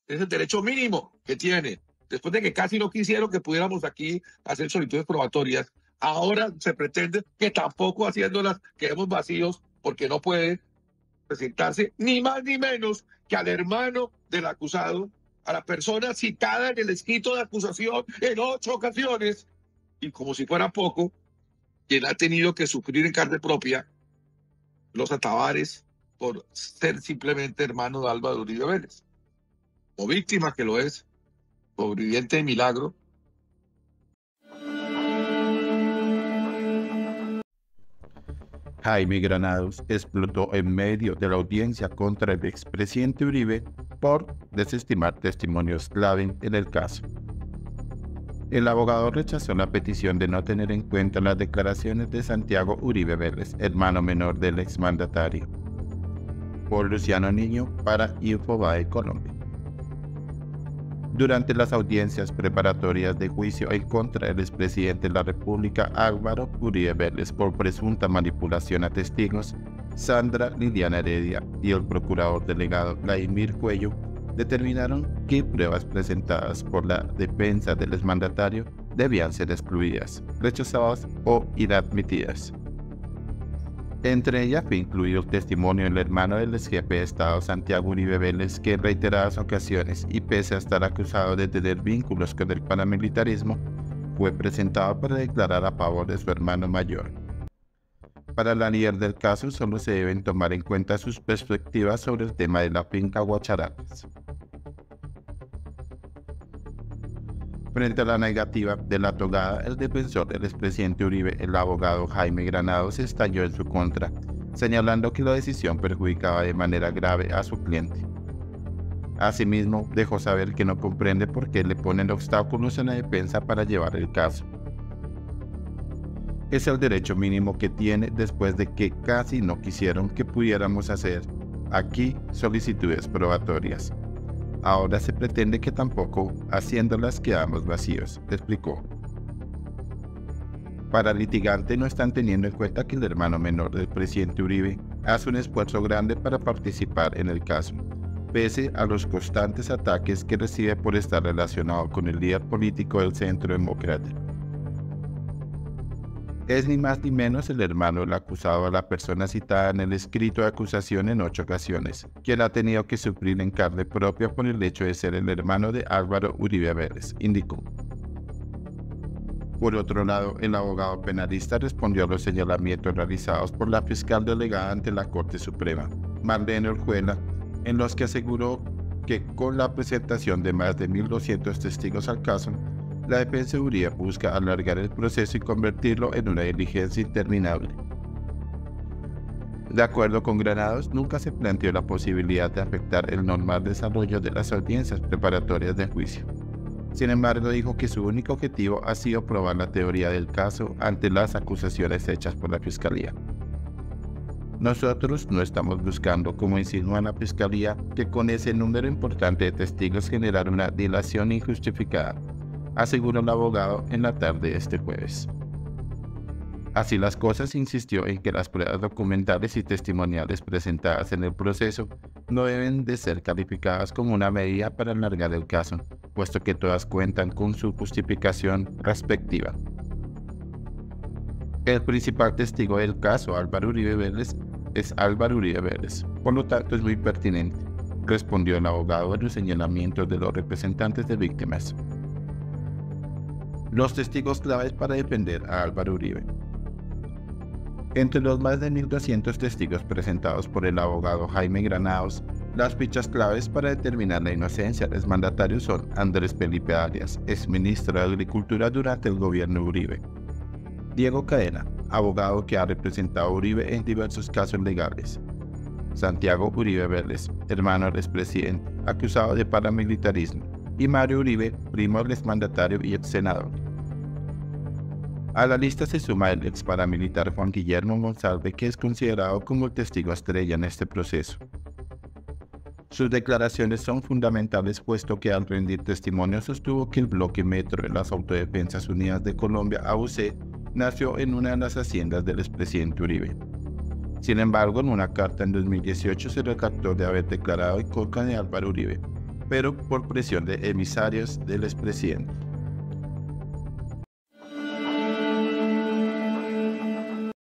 Es el derecho mínimo que tiene. Después de que casi no quisieron que pudiéramos aquí hacer solicitudes probatorias, ahora se pretende que tampoco haciéndolas quedemos vacíos porque no puede presentarse ni más ni menos que al hermano del acusado, a la persona citada en el escrito de acusación en 8 ocasiones, y como si fuera poco, quien ha tenido que sufrir en carne propia los atabares por ser simplemente hermano de Álvaro Uribe Vélez, o víctima que lo es, sobreviviente de milagro. Jaime Granados explotó en medio de la audiencia contra el expresidente Uribe por desestimar testimonios clave en el caso. El abogado rechazó la petición de no tener en cuenta las declaraciones de Santiago Uribe Vélez, hermano menor del exmandatario, por Luciano Niño para Infobae Colombia. Durante las audiencias preparatorias de juicio en contra del expresidente de la República Álvaro Uribe Vélez por presunta manipulación a testigos, Sandra Liliana Heredia y el procurador delegado Vladimir Cuello determinaron que pruebas presentadas por la defensa del exmandatario debían ser excluidas, rechazadas o inadmitidas. Entre ellas fue incluido el testimonio del hermano del ex jefe de Estado Santiago Uribe Vélez, que en reiteradas ocasiones y pese a estar acusado de tener vínculos con el paramilitarismo, fue presentado para declarar a favor de su hermano mayor. Para la líder del caso solo se deben tomar en cuenta sus perspectivas sobre el tema de la finca Guacharates. Frente a la negativa de la togada, el defensor del expresidente Uribe, el abogado Jaime Granados, estalló en su contra, señalando que la decisión perjudicaba de manera grave a su cliente. Asimismo, dejó saber que no comprende por qué le ponen obstáculos en la defensa para llevar el caso. Es el derecho mínimo que tiene después de que casi no quisieron que pudiéramos hacer aquí solicitudes probatorias. Ahora se pretende que tampoco haciéndolas quedamos vacíos, explicó. Para el litigante no están teniendo en cuenta que el hermano menor del presidente Uribe hace un esfuerzo grande para participar en el caso, pese a los constantes ataques que recibe por estar relacionado con el líder político del Centro Democrático. Es ni más ni menos el hermano del acusado a la persona citada en el escrito de acusación en 8 ocasiones, quien ha tenido que sufrir en carne propia por el hecho de ser el hermano de Álvaro Uribe Vélez, indicó. Por otro lado, el abogado penalista respondió a los señalamientos realizados por la fiscal delegada ante la Corte Suprema, Marlene Orjuela, en los que aseguró que con la presentación de más de 1.200 testigos al caso, la defensa de Uribe busca alargar el proceso y convertirlo en una diligencia interminable. De acuerdo con Granados, nunca se planteó la posibilidad de afectar el normal desarrollo de las audiencias preparatorias del juicio. Sin embargo, dijo que su único objetivo ha sido probar la teoría del caso ante las acusaciones hechas por la Fiscalía. Nosotros no estamos buscando, como insinúa la Fiscalía, que con ese número importante de testigos generar una dilación injustificada, aseguró el abogado en la tarde de este jueves. Así las cosas, insistió en que las pruebas documentales y testimoniales presentadas en el proceso no deben de ser calificadas como una medida para alargar el caso, puesto que todas cuentan con su justificación respectiva. El principal testigo del caso, Álvaro Uribe Vélez, es Álvaro Uribe Vélez, por lo tanto es muy pertinente, respondió el abogado a los señalamientos de los representantes de víctimas. Los testigos claves para defender a Álvaro Uribe. Entre los más de 1.200 testigos presentados por el abogado Jaime Granados, las fichas claves para determinar la inocencia del exmandatario son Andrés Felipe Arias, exministro de Agricultura durante el gobierno Uribe; Diego Cadena, abogado que ha representado a Uribe en diversos casos legales; Santiago Uribe Vélez, hermano del expresidente, acusado de paramilitarismo; y Mario Uribe, primo del exmandatario y ex senador. A la lista se suma el ex paramilitar Juan Guillermo Monsalve, que es considerado como el testigo estrella en este proceso. Sus declaraciones son fundamentales, puesto que al rendir testimonio sostuvo que el bloque Metro de las Autodefensas Unidas de Colombia, AUC, nació en una de las haciendas del expresidente Uribe. Sin embargo, en una carta en 2018 se retractó de haber declarado en contra de Álvaro Uribe, pero por presión de emisarios del expresidente.